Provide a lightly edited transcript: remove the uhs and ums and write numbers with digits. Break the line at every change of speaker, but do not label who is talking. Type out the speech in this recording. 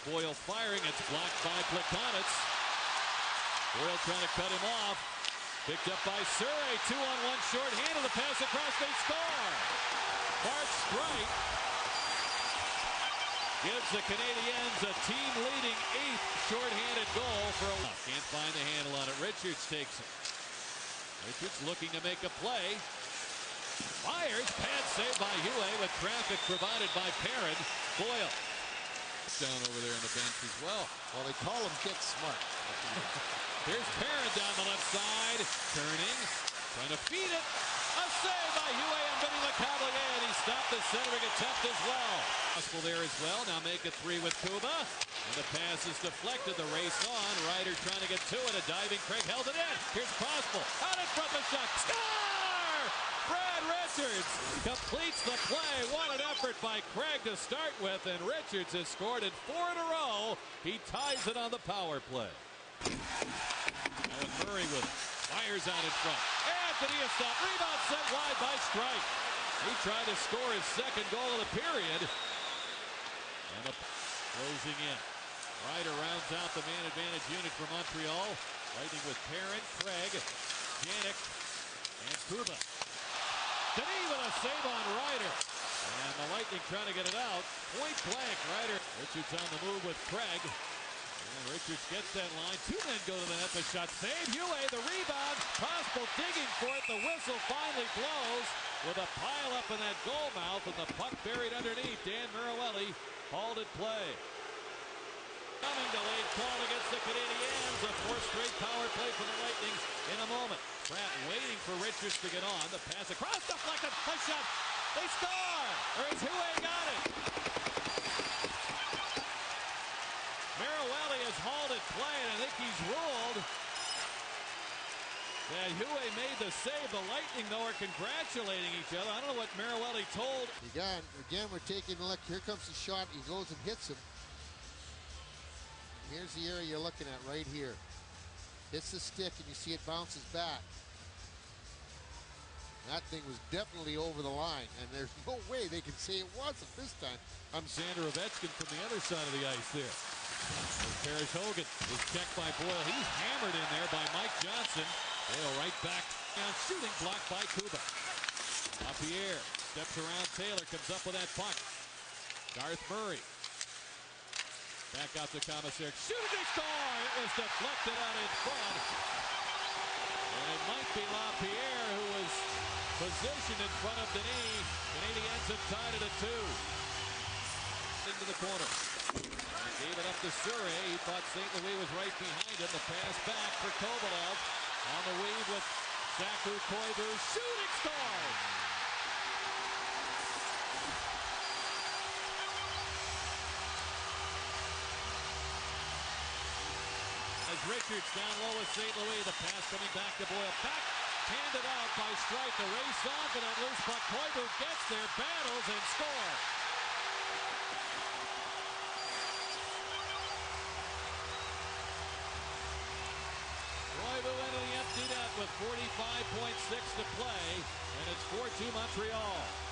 Boyle firing. It's blocked by Plekanec. Boyle trying to cut him off. Picked up by Surrey. 2-on-1 short-handed. The pass across. They score. Mark Streit gives the Canadiens a team-leading 8th short-handed goal for a... Can't find the handle on it. Richards takes it. Richards looking to make a play. Fires. Pad save by Huey with traffic provided by Perrin. Boyle down over there on the bench as well.
Well, they call him Get Smart.
Here's Perrin down the left side. Turning. Trying to feed it. A save by Huey on Vinny Lecavalier, and he stopped the centering attempt as well. Possible there as well. Now make it 3 with Kuba. And the pass is deflected. The race on. Ryder trying to get to it. A diving Craig held it in. Here's Possible. Out in front, the shot. Score! Brad Richards completes the play. What an effort by Craig to start with. And Richards has scored it 4 in a row. He ties it on the power play. Now with Murray with it. Fires out in front. Anthony is stopped. Rebound sent wide by Streit. He tried to score his second goal of the period. And the closing in. Ryder rounds out the man advantage unit for Montreal. Lightning with Perrin, Craig, Janik, and Kuba. Denis with a save on Ryder. And the Lightning trying to get it out. Point blank. Ryder. Richards on the move with Craig. And Richards gets that line. 2 men go to the net. The shot saved. Huey, the rebound. Possible digging for it. The whistle finally blows with a pile up in that goal mouth and the puck buried underneath. Dan Mirowelli called it play. Coming delayed call against the Canadiens. A 4th straight power play for the Lightning in a moment. Pratt waiting for Richards to get on. The pass across, deflected. The shot. They score. Or is Huey got it? Mirowelli has hauled it play, and I think he's ruled that Huey made the save. The Lightning, though, are congratulating each other. I don't know what Mirowelli told.
Again, we're taking a look. Here comes the shot. He goes and hits him. Here's the area you're looking at right here. Hits the stick, and you see it bounces back. That thing was definitely over the line, and there's no way they can say it wasn't this time.
Alexander Ovechkin from the other side of the ice there. Parrish Hogan is checked by Boyle. He's hammered in there by Mike Johnson. Boyle right back down, shooting, blocked by Kuba. LaPierre steps around Taylor, comes up with that puck. Garth Murray. Back out to Commissar. Shooting, they score! It was deflected out in front. And it might be LaPierre who was positioned in front of Denis. Canadiens have tied it at 2. Into the corner. And gave it up to Surrey. He thought St. Louis was right behind him. The pass back for Kovalov. On the weave with Saku Koivu. Shooting, scores! As Richards down low with St. Louis. The pass coming back to Boyle. Back handed out by Streit. The race on for that loose puck. Koivu gets there, battles, and scores. Koivu into the empty net with 45.6 to play, and it's 4-2 Montreal.